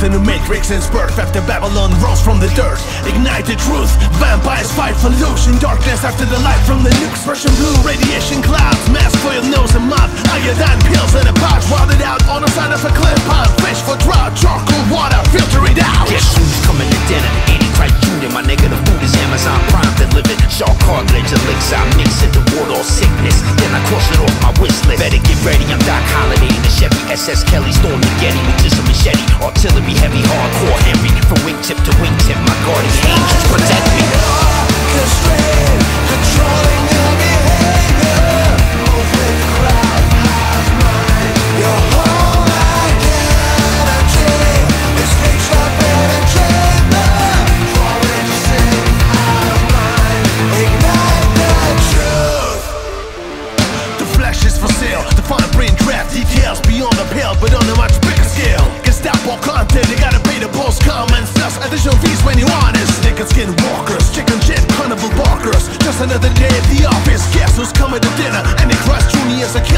The new matrix is birth after Babylon rose from the dirt. Ignite the truth, vampires fight for illusion. Darkness after the light from the nukes. Russian blue radiation clouds, mask for your nose and mouth. Iodine pills in a pouch, watered out on the side of a cliff pond. Fish for trout, charcoal water, filter it out. Guess who's coming to dinner? Antichrist Jr. My nigga, the food is Amazon Prime delivered. Shark cartilage, elixir, I mix it to ward all sickness. Then I cross it off my wish list. Better get ready, I'm Doc Holliday in the Chevy SS Kelly, storm the Getty with just a machete. Artillery heavy, hardcore Henry. From wingtip to wingtip, my guardian angels protect me. Orchestrated, controlling your behavior. Move with the crowd, hive mind. Your whole identity is fixed up in a chamber. Falling to sing, hive mind. Ignite the truth. The flesh is for sale. The fine print draft details beyond the pale, but on a much bigger scale. Gestapo content, they gotta pay the post comments. Plus additional fees when you honest. Naked skin walkers, chicken shit, carnival barkers. Just another day at the office. Guess who's coming to dinner? Antichrist Jr. is a